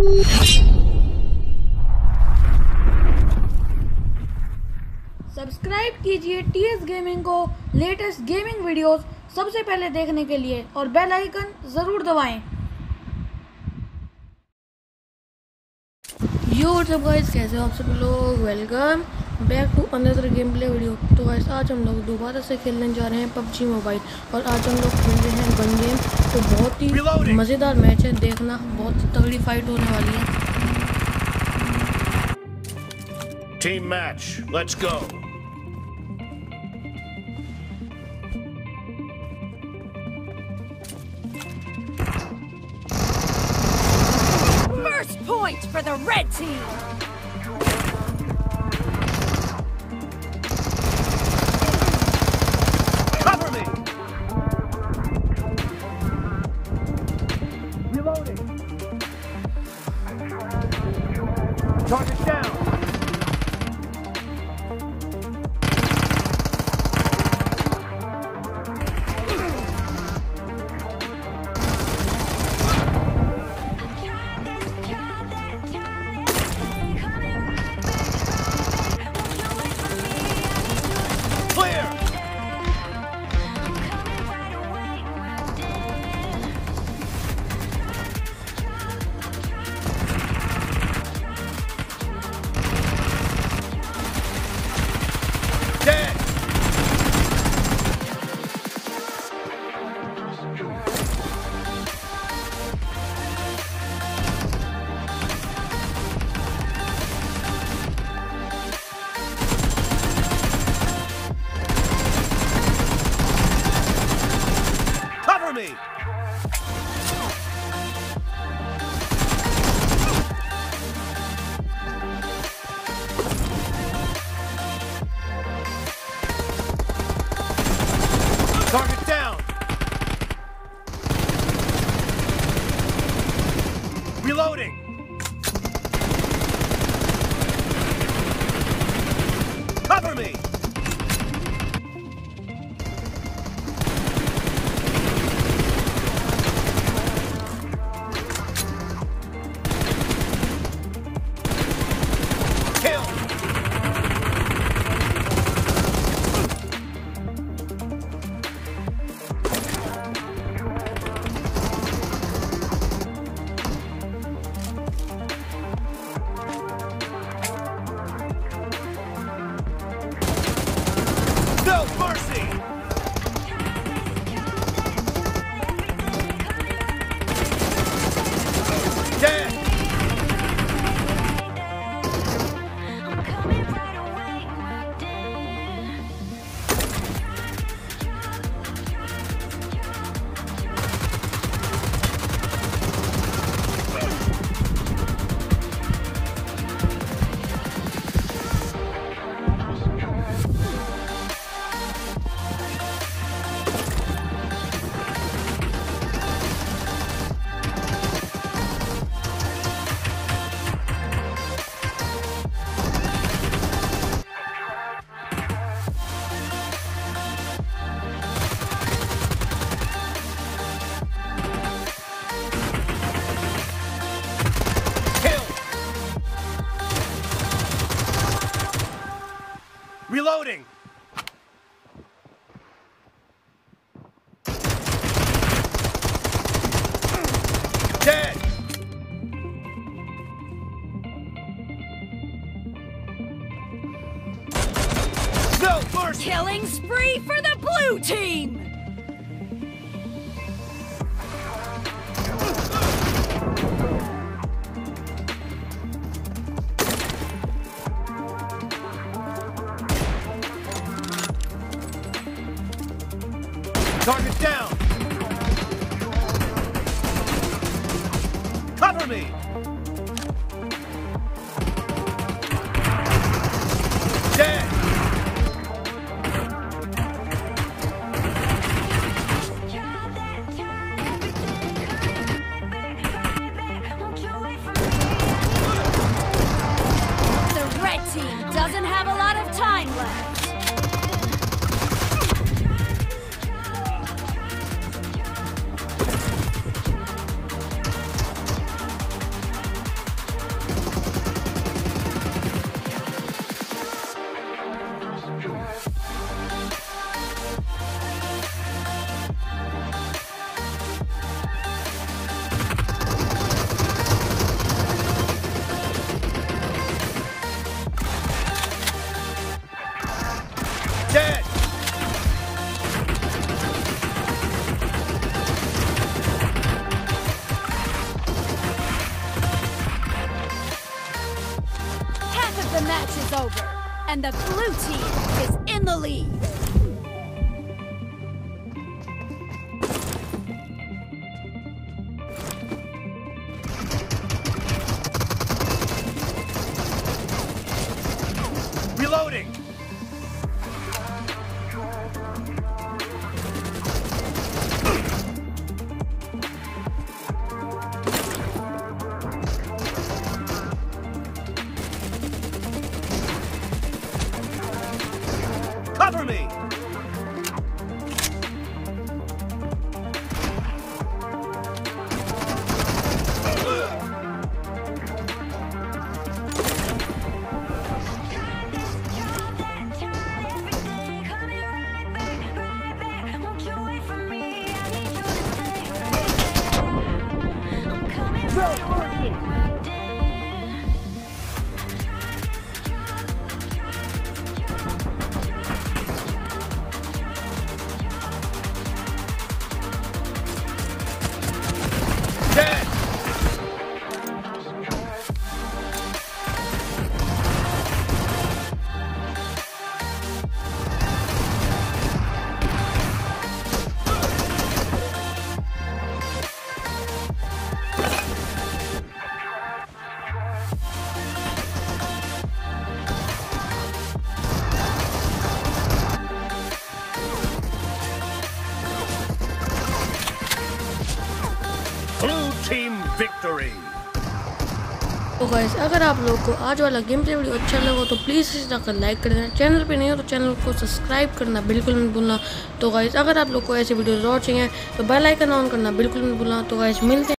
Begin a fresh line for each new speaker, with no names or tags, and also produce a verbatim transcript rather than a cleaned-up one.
Subscribe कीजिए TS gaming को latest gaming videos सबसे पहले देखने के लिए और बेल आइकन ज़रूर दबाएं। यो व्हाट्सअप गाइस, कैसे हो आप सब लोग। Welcome back to another game play video. तो गाइस आज हम लोग दोबारा से खेलने जा रहे हैं पबजी मोबाइल और आज हम लोग खेल रहे हैं गन गेम। तो बहुत ही मज़ेदार मैच है, देखना बहुत तगड़ी फाइट होने वाली है।
Team match, let's go.
First point for the red team.
Cover me. Reloading. Target down. Me. Target down. Reloading. Cover me. No mercy! Dead! Reloading! Dead! No mercy!
Killing spree for the blue team.
Target down! Cover me! Dead!
The red team doesn't have a lot of time left. the match is over, and the blue team is in the lead.
Reloading! Cover me! Dead! Blue team victory!
तो guys अगर आप लोगों को आज वाला game play video अच्छा लगा तो प्लीज़ इसे जाकर लाइक कर देना। चैनल पे नहीं हो तो चैनल को सब्सक्राइब करना बिल्कुल मत भूलना। तो गाइस अगर आप लोग को ऐसे वीडियोस और चाहिए तो बेल आइकन ऑन करना बिल्कुल मत भूलना। तो गाइस मिलते हैं।